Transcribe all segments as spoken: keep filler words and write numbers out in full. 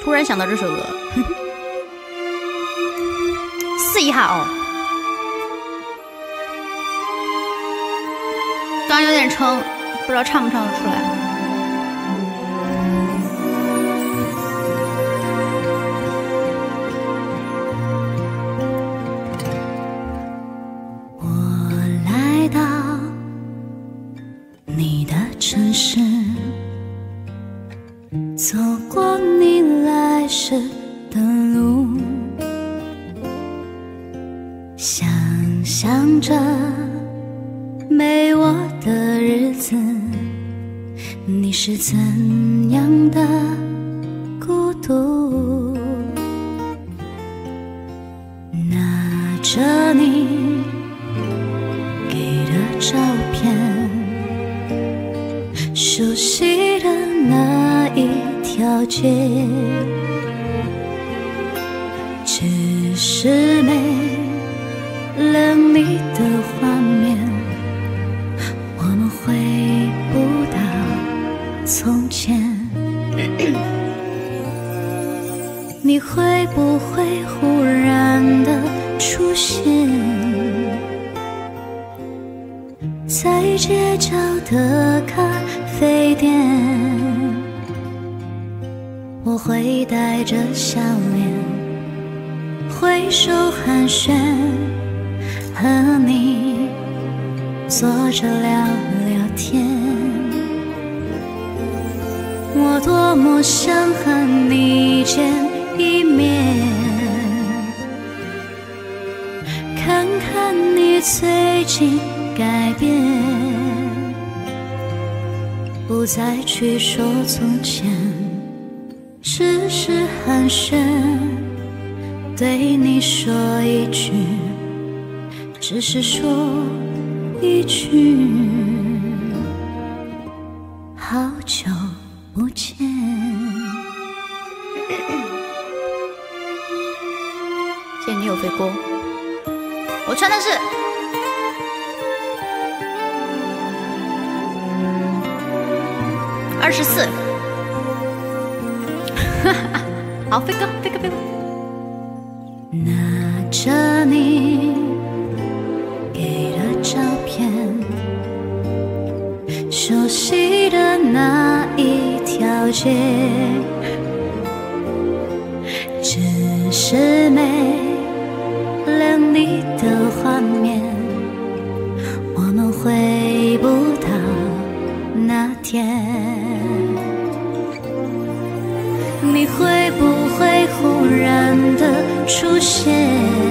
突然想到这首歌，试一下哦。刚有点撑，不知道唱不唱得出来。 我来到你的城市，走过你来时的路，想象着没我的日子，你是怎样的孤独？拿着你给的照片，熟悉的那一条街，只是没了你的画面，我们回不到从前。你会不会忽然的出现在街角的咖啡店？我会带着笑脸挥手寒暄，和你坐着聊聊天。我多么想和你见一面，看看你最近改变，不再去说从前，只是寒暄，对你说一句，只是说一句，好久不见。 谢谢你有飞锅，我穿的是二十四。好，飞哥，飞哥，飞哥。 拿着你给的照片，熟悉的那一条街，只是没了你的画面，我们回不到那天。你会不会忽然的出现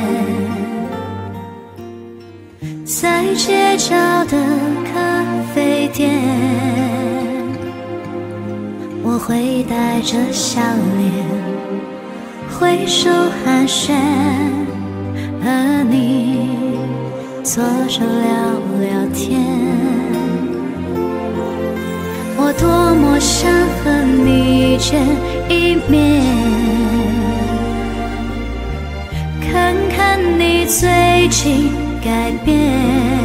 在街角的咖啡店？我会带着笑脸挥手寒暄，和你坐着聊聊天。我多么想和你见一面，看看你最近改变，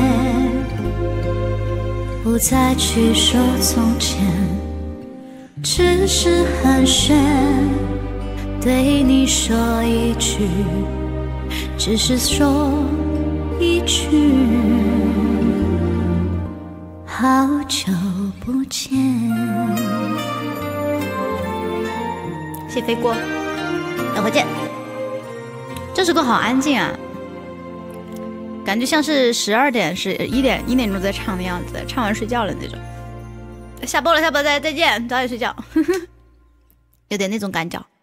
不再去说从前，只是寒暄，对你说一句，只是说一句，好久不见。 谢飞锅，等会见。这首歌好安静啊，感觉像是十二点、十一点、一点钟在唱的样子，唱完睡觉了那种。下播了，下播再再见，早点睡觉，有点那种感觉。